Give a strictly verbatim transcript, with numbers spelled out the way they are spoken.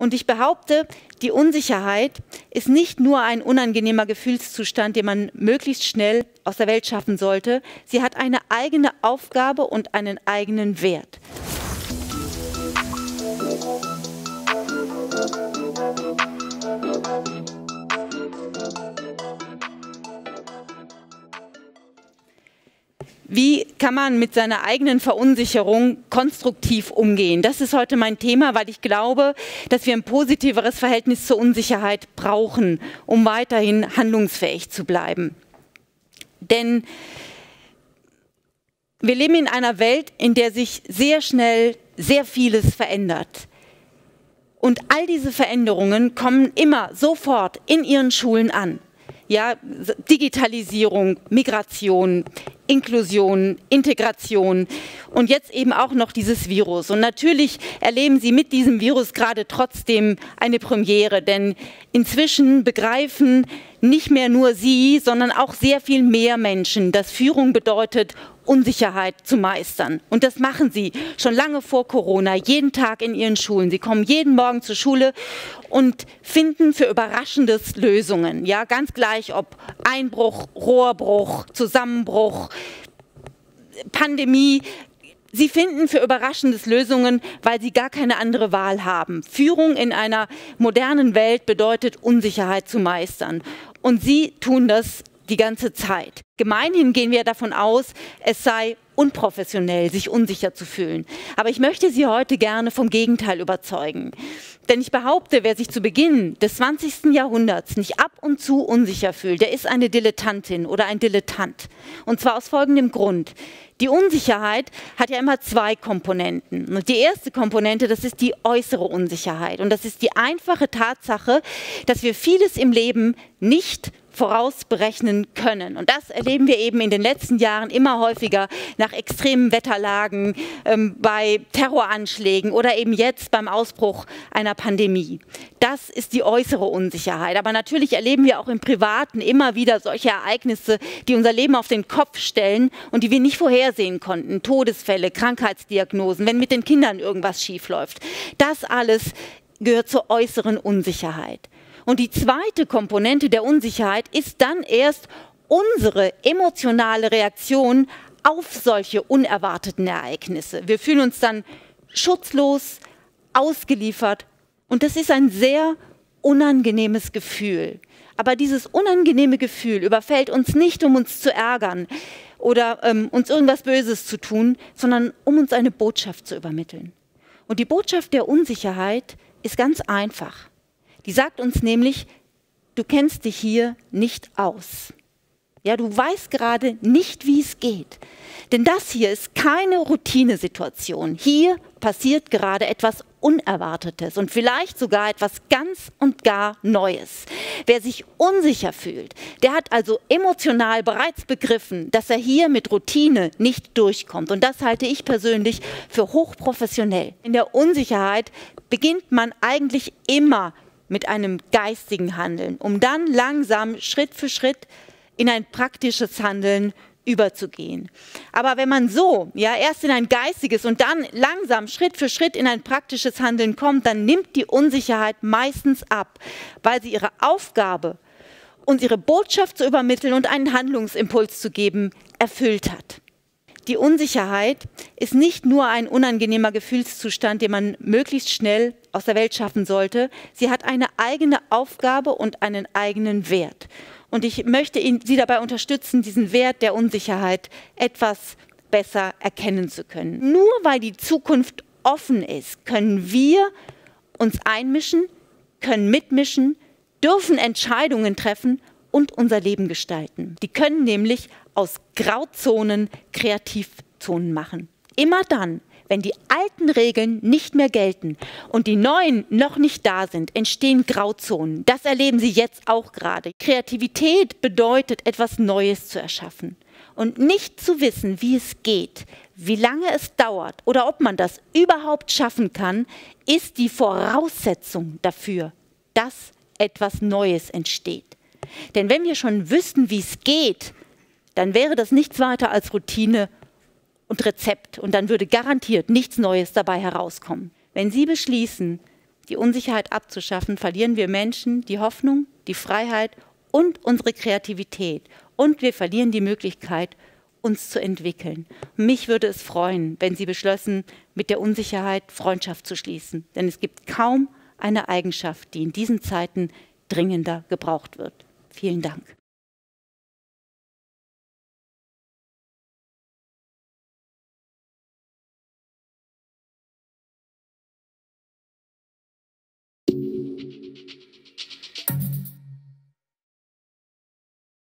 Und ich behaupte, die Unsicherheit ist nicht nur ein unangenehmer Gefühlszustand, den man möglichst schnell aus der Welt schaffen sollte. Sie hat eine eigene Aufgabe und einen eigenen Wert. Wie kann man mit seiner eigenen Verunsicherung konstruktiv umgehen? Das ist heute mein Thema, weil ich glaube, dass wir ein positiveres Verhältnis zur Unsicherheit brauchen, um weiterhin handlungsfähig zu bleiben. Denn wir leben in einer Welt, in der sich sehr schnell sehr vieles verändert. Und all diese Veränderungen kommen immer sofort in ihren Schulen an. Ja, Digitalisierung, Migration, Inklusion, Integration und jetzt eben auch noch dieses Virus. Und natürlich erleben Sie mit diesem Virus gerade trotzdem eine Premiere, denn inzwischen begreifen nicht mehr nur Sie, sondern auch sehr viel mehr Menschen, dass Führung bedeutet, Unsicherheit zu meistern. Und das machen sie schon lange vor Corona, jeden Tag in ihren Schulen. Sie kommen jeden Morgen zur Schule und finden für Überraschendes Lösungen. Ja, ganz gleich, ob Einbruch, Rohrbruch, Zusammenbruch, Pandemie. Sie finden für Überraschendes Lösungen, weil sie gar keine andere Wahl haben. Führung in einer modernen Welt bedeutet, Unsicherheit zu meistern. Und sie tun das die ganze Zeit. Gemeinhin gehen wir davon aus, es sei unprofessionell, sich unsicher zu fühlen. Aber ich möchte Sie heute gerne vom Gegenteil überzeugen. Denn ich behaupte, wer sich zu Beginn des zwanzigsten Jahrhunderts nicht ab und zu unsicher fühlt, der ist eine Dilettantin oder ein Dilettant. Und zwar aus folgendem Grund. Die Unsicherheit hat ja immer zwei Komponenten. Und die erste Komponente, das ist die äußere Unsicherheit. Und das ist die einfache Tatsache, dass wir vieles im Leben nicht vorausberechnen können. Und das erleben wir eben in den letzten Jahren immer häufiger nach extremen Wetterlagen, ähm, bei Terroranschlägen oder eben jetzt beim Ausbruch einer Pandemie. Das ist die äußere Unsicherheit. Aber natürlich erleben wir auch im Privaten immer wieder solche Ereignisse, die unser Leben auf den Kopf stellen und die wir nicht vorhersehen konnten. Todesfälle, Krankheitsdiagnosen, wenn mit den Kindern irgendwas schiefläuft. Das alles gehört zur äußeren Unsicherheit. Und die zweite Komponente der Unsicherheit ist dann erst unsere emotionale Reaktion auf solche unerwarteten Ereignisse. Wir fühlen uns dann schutzlos, ausgeliefert und das ist ein sehr unangenehmes Gefühl. Aber dieses unangenehme Gefühl überfällt uns nicht, um uns zu ärgern oder ähm, uns irgendwas Böses zu tun, sondern um uns eine Botschaft zu übermitteln. Und die Botschaft der Unsicherheit ist ganz einfach. Die sagt uns nämlich, du kennst dich hier nicht aus. Ja, du weißt gerade nicht, wie es geht. Denn das hier ist keine Routinesituation. Hier passiert gerade etwas Unerwartetes und vielleicht sogar etwas ganz und gar Neues. Wer sich unsicher fühlt, der hat also emotional bereits begriffen, dass er hier mit Routine nicht durchkommt. Und das halte ich persönlich für hochprofessionell. In der Unsicherheit beginnt man eigentlich immer mit einem geistigen Handeln, um dann langsam Schritt für Schritt in ein praktisches Handeln überzugehen. Aber wenn man so, ja, erst in ein geistiges und dann langsam Schritt für Schritt in ein praktisches Handeln kommt, dann nimmt die Unsicherheit meistens ab, weil sie ihre Aufgabe, uns ihre Botschaft zu übermitteln und einen Handlungsimpuls zu geben, erfüllt hat. Die Unsicherheit ist nicht nur ein unangenehmer Gefühlszustand, den man möglichst schnell aus der Welt schaffen sollte. Sie hat eine eigene Aufgabe und einen eigenen Wert. Und ich möchte ihn, Sie dabei unterstützen, diesen Wert der Unsicherheit etwas besser erkennen zu können. Nur weil die Zukunft offen ist, können wir uns einmischen, können mitmischen, dürfen Entscheidungen treffen und unser Leben gestalten. Die können nämlich aus Grauzonen Kreativzonen machen. Immer dann, wenn die alten Regeln nicht mehr gelten und die neuen noch nicht da sind, entstehen Grauzonen. Das erleben Sie jetzt auch gerade. Kreativität bedeutet, etwas Neues zu erschaffen und nicht zu wissen, wie es geht, wie lange es dauert oder ob man das überhaupt schaffen kann, ist die Voraussetzung dafür, dass etwas Neues entsteht. Denn wenn wir schon wüssten, wie es geht, dann wäre das nichts weiter als Routine und Rezept und dann würde garantiert nichts Neues dabei herauskommen. Wenn Sie beschließen, die Unsicherheit abzuschaffen, verlieren wir Menschen die Hoffnung, die Freiheit und unsere Kreativität. Und wir verlieren die Möglichkeit, uns zu entwickeln. Mich würde es freuen, wenn Sie beschlössen, mit der Unsicherheit Freundschaft zu schließen. Denn es gibt kaum eine Eigenschaft, die in diesen Zeiten dringender gebraucht wird. Vielen Dank.